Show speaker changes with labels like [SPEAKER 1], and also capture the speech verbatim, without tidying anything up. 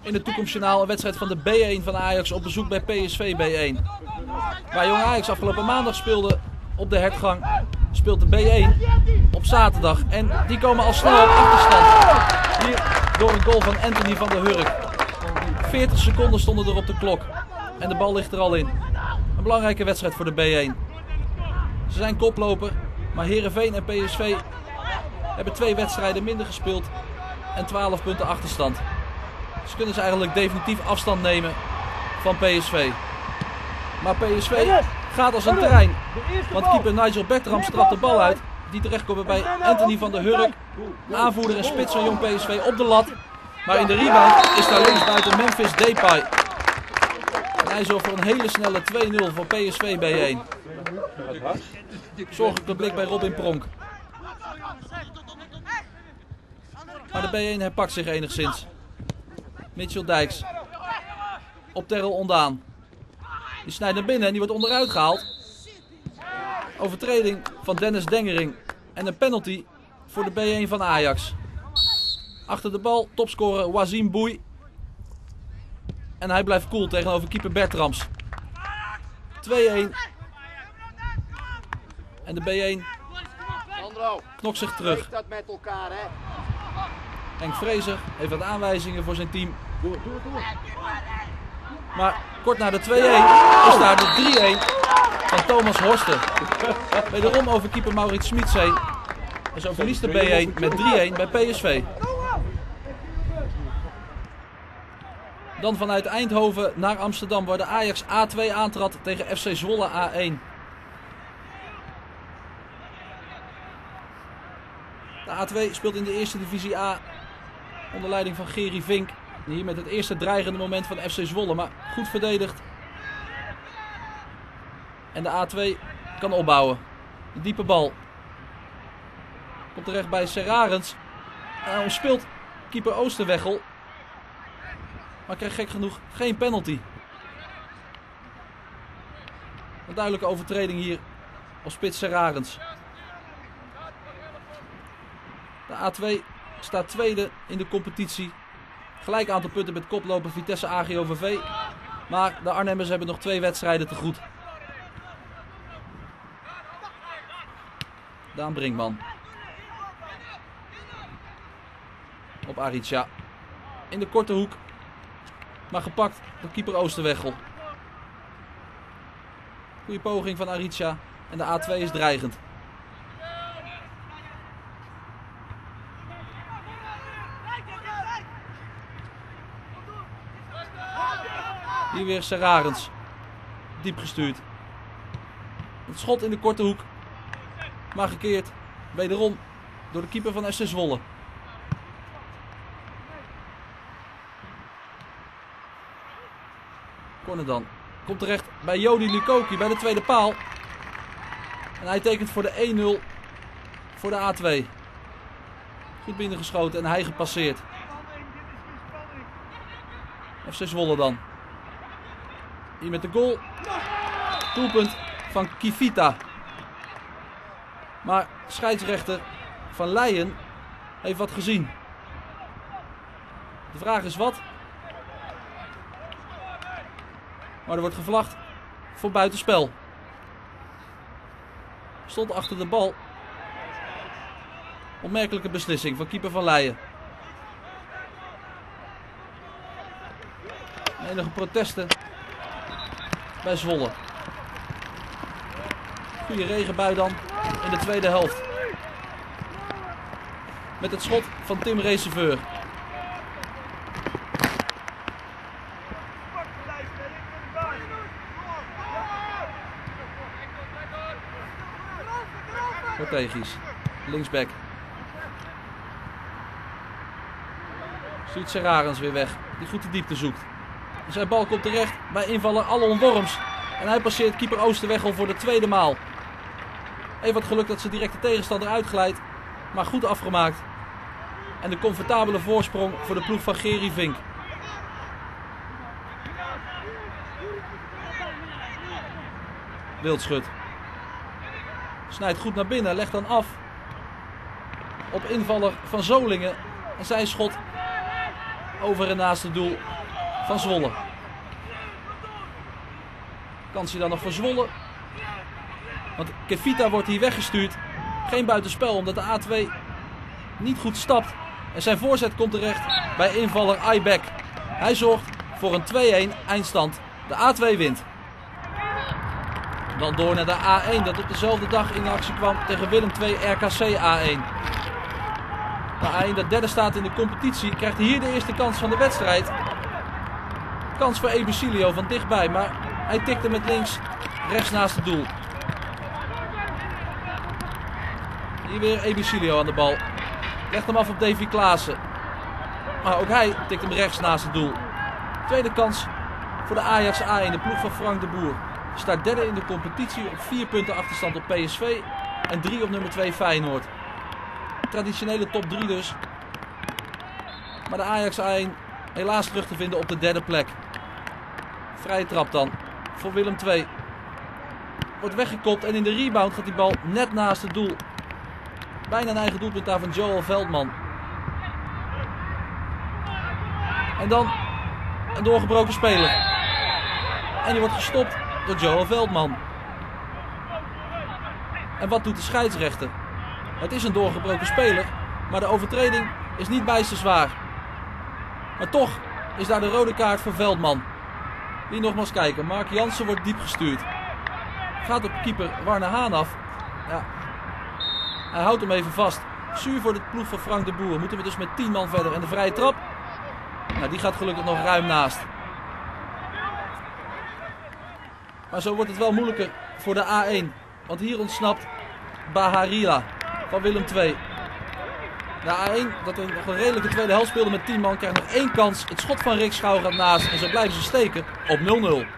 [SPEAKER 1] In het toekomstjournaal een wedstrijd van de B één van Ajax op bezoek bij P S V B één. Waar Jong Ajax afgelopen maandag speelde op de hertgang, speelt de B één op zaterdag. En die komen al snel op achterstand. Hier door een goal van Anthony van der Hurk. veertig seconden stonden er op de klok. En de bal ligt er al in. Een belangrijke wedstrijd voor de B één. Ze zijn koploper, maar Heerenveen en P S V hebben twee wedstrijden minder gespeeld en twaalf punten achterstand. Dus kunnen ze eigenlijk definitief afstand nemen van P S V. Maar P S V gaat als een trein. Want keeper Nigel Bertram strapt de bal uit. Die terechtkomt bij Anthony van der Hurk. Aanvoerder en spits van Jong P S V op de lat. Maar in de rebound is daar linksbuiten Memphis Depay. En hij zorgt voor een hele snelle twee nul voor P S V B één. Zorgelijke blik bij Robin Pronk. Maar de B één herpakt zich enigszins. Mitchell Dijks. Op Terrell Ondaan. Die snijdt naar binnen en die wordt onderuit gehaald. Overtreding van Dennis Dengering. En een penalty voor de B één van Ajax. Achter de bal topscorer Wazim Boei. En hij blijft cool tegenover keeper Bertrams. twee één. En de B één knokt zich terug. Henk Vrezer heeft wat aanwijzingen voor zijn team. Maar kort na de twee één is daar de drie één van Thomas Horsten. Wederom over keeper Maurits Smits heen. En zo verliest de B één met drie één bij P S V. Dan vanuit Eindhoven naar Amsterdam, waar de Ajax A twee aantrad tegen F C Zwolle A één. De A twee speelt in de eerste divisie A onder leiding van Gerry Vink. Hier met het eerste dreigende moment van F C Zwolle, maar goed verdedigd. En de A twee kan opbouwen. Een diepe bal. Komt terecht bij Serarens. En hij omspeelt keeper Oosterweggel. Maar krijgt gek genoeg geen penalty. Een duidelijke overtreding hier op spits Serarens. De A twee staat tweede in de competitie. Gelijk aantal punten met koploper Vitesse A G O V V. Maar de Arnhemmers hebben nog twee wedstrijden te goed. Daan Brinkman. Op Aricia. In de korte hoek. Maar gepakt door keeper Oosterweggel. Goeie poging van Aricia. En de A twee is dreigend. Hier weer Serarens. Diep gestuurd. Het schot in de korte hoek. Maar gekeerd. Wederom door de keeper van F C Zwolle. Corner dan. Komt terecht bij Jody Lukoki bij de tweede paal. En hij tekent voor de één nul voor de A twee. Goed binnengeschoten en hij gepasseerd. F C Zwolle dan. Hier met de goal. Doelpunt van Kivita. Maar scheidsrechter Van Leijen heeft wat gezien. De vraag is wat. Maar er wordt gevlacht voor buitenspel. Stond achter de bal. Opmerkelijke beslissing van keeper Van Leijen. Enige protesten bij Zwolle. Goede regenbui dan in de tweede helft. Met het schot van Tim Reserveur. Strategisch. Linksback. Stuurt Serarens weer weg. Die goed de diepte zoekt. Zijn bal komt terecht bij invaller Allon Worms. En hij passeert keeper Oosterweggel voor de tweede maal. Even wat geluk dat ze direct de tegenstander uitglijdt. Maar goed afgemaakt. En de comfortabele voorsprong voor de ploeg van Gerry Vink. Wildschut. Snijdt goed naar binnen, legt dan af. Op invaller van Zolingen. En zijn schot over en naast het doel van Zwolle. Kans hij dan nog voor Zwolle. Want Kevita wordt hier weggestuurd. Geen buitenspel omdat de A twee niet goed stapt. En zijn voorzet komt terecht bij invaller Aibek. Hij zorgt voor een twee-een eindstand. De A twee wint. Dan door naar de A één dat op dezelfde dag in actie kwam tegen Willem twee R K C A één. De A één dat derde staat in de competitie krijgt hier de eerste kans van de wedstrijd. Kans voor Ebesilio van dichtbij, maar hij tikte met links rechts naast het doel. Hier weer Ebesilio aan de bal. Legt hem af op Davy Klaassen. Maar ook hij tikt hem rechts naast het doel. Tweede kans voor de Ajax A één, de ploeg van Frank de Boer. Staat derde in de competitie op vier punten achterstand op P S V en drie op nummer twee Feyenoord. Traditionele top drie dus. Maar de Ajax A één helaas terug te vinden op de derde plek. Vrije trap dan voor Willem twee. Wordt weggekopt en in de rebound gaat die bal net naast het doel. Bijna een eigen doelpunt daar van Joel Veldman. En dan een doorgebroken speler. En die wordt gestopt door Joel Veldman. En wat doet de scheidsrechter? Het is een doorgebroken speler, maar de overtreding is niet bijster zwaar. Maar toch is daar de rode kaart voor Veldman. Die nogmaals kijken. Mark Jansen wordt diep gestuurd. Gaat op keeper Warner Haan af. Ja. Hij houdt hem even vast. Zuur voor de ploeg van Frank de Boer. Moeten we dus met tien man verder. En de vrije trap. Nou, die gaat gelukkig nog ruim naast. Maar zo wordt het wel moeilijker voor de A één. Want hier ontsnapt Baharila van Willem twee. De A één, dat een, nog een redelijke tweede helft speelde met tien man, krijgt nog één kans. Het schot van Rick Schouw gaat naast en zo blijven ze steken op nul nul.